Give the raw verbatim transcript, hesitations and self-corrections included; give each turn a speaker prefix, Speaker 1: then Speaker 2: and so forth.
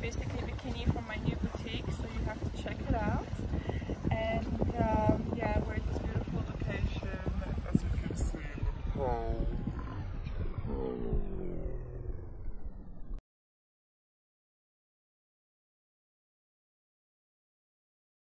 Speaker 1: basically bikini from my new boutique, so you have to check it out. And um, yeah, we're at this beautiful location, as you can see. Oh.